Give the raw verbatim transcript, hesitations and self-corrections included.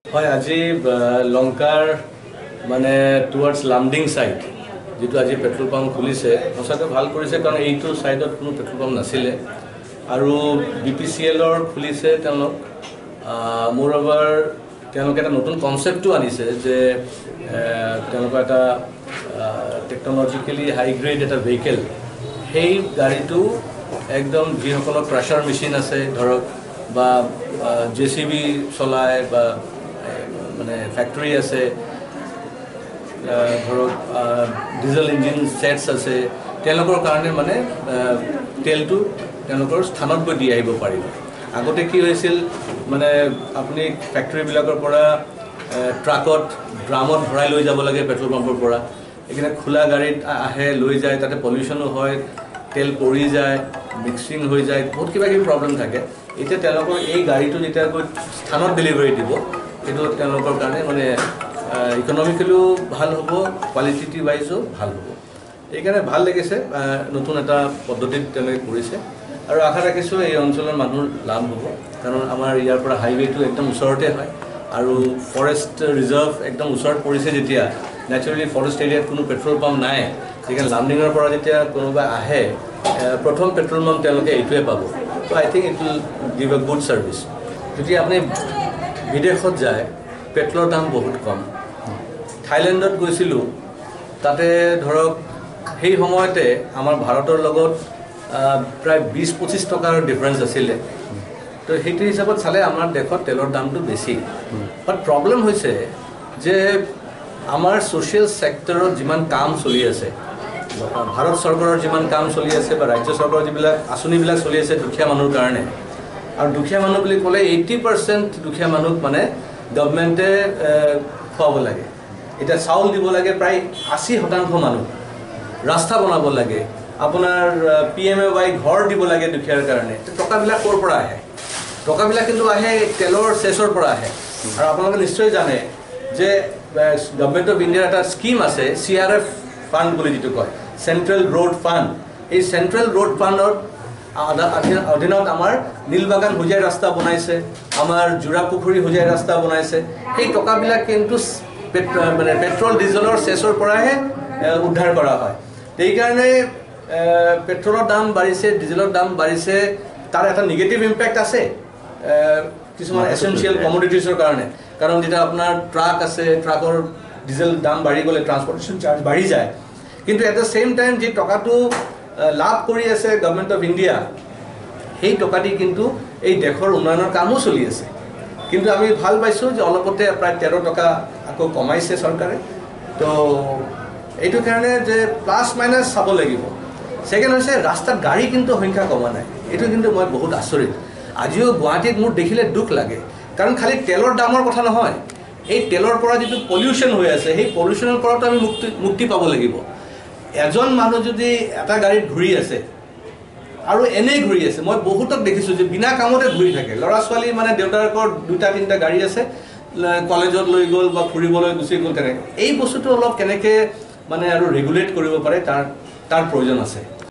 হয় আজি লংকাৰ মানে টুৱাৰ্ডছ লামডিং সাইড যেটো আজি পেট্ৰল পাম্প খুলিছে সঁচাকৈ ভাল কৰিছে কাৰণ এইটো সাইডত কোনো পেট্ৰল পাম্প নাছিলে আৰু বিপিসিএলৰ খুলিছে তেওঁলোক মোৰভাৰ তেওঁলোক এটা নতুন কনসেপ্টটো আনিছে যে তেওঁলোক এটা টেকনলজিক্যালি হাই গ্ৰেড এটা ভেহিকল সেই গাড়ীটো একদম যিসকল ক্ৰাছাৰ মেচিন আছে ধৰক বা জেসিবি চলায় বা মানে ফ্যাক্টরি আছে ধৰক ডিজেল ইঞ্জিন সেটস আছে তেওঁলোকৰ কাৰণে মানে তেলটো তেওঁলোকৰ স্থানত গৈ দি আহিব পাৰিব আগতে কি হৈছিল মানে আপুনি ফ্যাক্টৰি বিলাকৰ পৰা ট্ৰাকত ড্ৰামত ভৰাই লৈ যাব লাগে পেট্ৰল পাম্পৰ পৰা এখানে খোলা গাড়ীত আহে লৈ যায় তাতে পলিউশনো হয় তেল পৰি যায় মিক্সিং হৈ যায় বহুত কিবা কিবি প্ৰবলেম থাকে এতিয়া তেওঁলোকৰ এই গাড়ীটো যেতিয়া গৈ স্থানত ডেলিভাৰী দিব এটো তেওঁলোকৰ কাৰণে মানে ইকোনমিক্যালিও ভাল হ'ব কোৱালিটি ওয়াইজও ভাল হ'ব এইকাৰণে ভাল লাগিছে নতুন এটা পদ্ধতিত তেওঁলোকে কৰিছে আৰু আশা ৰাখিছো এই অঞ্চলৰ মানুহৰ লাভ হ'ব কাৰণ আমাৰ ইয়াৰ পৰা হাইৱেটো একদম ওচৰতে হয় আৰু ফৰেষ্ট ৰিজাৰ্ভ একদম ওচৰত পৰিছে যেতিয়া ন্যাচাৰালি ফৰেষ্ট এৰিয়াত কোনো পেট্ৰল পাম্প নাই যেখানে লামডিঙৰ পৰা যেতিয়া কোনোবা আহে প্ৰথম পেট্ৰল পাম্প তেওঁলোকে এইটোৱে পাব তো I think it will give a good service যদি আপুনি বিদেশত যায় পেট্ৰলৰ দাম বহুত কম থাইল্যান্ডত গৈছিলো তাতে ধৰক সেই সময়তে আমাৰ ভাৰতৰ লগত প্ৰায় বিশ পঁচিশ টকাৰ ডিফাৰেন্স আছিল তো সেইটো হিচাপত চালে আমাৰ দেশত তেলৰ দামটো বেছি বাট প্ৰবলেম হৈছে যে আমাৰ সোশ্যাল সেক্টৰত যিমান কাম চলি আছে ভাৰত চৰকাৰৰ যিমান কাম চলি আছে বা ৰাজ্য চৰকাৰৰ যিবিলাক আঁচনিবিলাক চলি আছে দুখীয়া মানুহৰ কাৰণে আৰু দুখীয়া মানুহ বুলি ক'লে eighty percent দুখীয়া মানুহ মানে গভৰ্ণমেণ্টে খুৱাব লাগে এটা চাউল দিব লাগে প্ৰায় eighty শতাংশ মানুহ ৰাস্তা বনাব লাগে আপোনাৰ পিএমএৱাই ঘৰ দিব লাগে দুখীয়াৰ কাৰণে টকাবিলাক ক'ৰ পৰা আহে টকাবিলাক কিন্তু আহে তেলৰ সেচৰ পৰা আহে আৰু আপোনালোকে নিশ্চয় জানে যে গভৰ্ণমেণ্ট অফ ইণ্ডিয়াৰ এটা স্কিম আছে সিআৰএফ ফাণ্ড বুলি যেটো কয় সেন্ট্ৰেল ৰোড ফাণ্ড এই সেন্ট্ৰেল ৰোড ফাণ্ডৰ অধীনত আমাৰ নীলবাগান হুজাই ৰাস্তা বনাইছে আমাৰ জুৰা পুখুৰী হুজাই ৰাস্তা বনাইছে এই টকাবিলাক কিন্তু মানে পেট্ৰল ডিজেলৰ সেচৰ পৰাহে উদ্ধাৰ কৰা হয় এই কাৰণে পেট্ৰলৰ দাম বাঢ়িছে ডিজেলৰ দাম বাঢ়িছে তাৰ এটা নেগেটিভ ইম্প্যাক্ট আছে কিছুমান এসেনশিয়াল কমোডিটিছৰ কাৰণে কাৰণ যেটা আপোনাৰ ট্ৰাক আছে ট্ৰাকৰ ডিজেল দাম বাঢ়ি গলে ট্ৰান্সপোর্টেশন চার্জ বাঢ়ি যায় কিন্তু এট দ্য সেম টাইম যে টকাটো লাভ কৰি আছে গভৰ্ণমেণ্ট অফ ইণ্ডিয়া সেই টকাটি কিন্তু এই দেশৰ উন্নয়নৰ কামো চলি আছে কিন্তু আমি ভাল পাইছো যে অলপতে প্ৰায় তেৰ টকা আকৌ কমাইছে চৰকাৰে তো এইটো কাৰণে যে প্লাস মাইনাস চাব লাগিব সেকেন্ড হৈছে ৰাস্তাত গাড়ী কিন্তু সংখ্যা কমা নাই এইটো কিন্তু মই বহুত আচৰিত আজিও গুৱাহাটীত মোৰ দেখিলে দুখ লাগে কাৰণ খালি তেলৰ দামৰ কথা নহয় এই তেলৰ পৰা যেটো পলিউশন হৈ আছে সেই পলিউশনৰ পৰাটো আমি মুক্তি মুক্তি পাব লাগিব এজন মানুহ যদি এটা গাড়ীত ঘূৰি আছে আৰু এনে ঘূৰি আছে মই বহুতক দেখিছো যে বিনা কামতে ঘূৰি থাকে লৰা ছোৱালী মানে দেউতাকৰ দুটা তিনটা গাড়ী আছে কলেজত লৈ গল বা ফুৰিবলৈ গুচি গল তেনে এই বস্তুটো অলপ কেনেকে মানে আৰু ৰেগুলেট কৰিব পাৰে তাৰ তাৰ প্ৰয়োজন আছে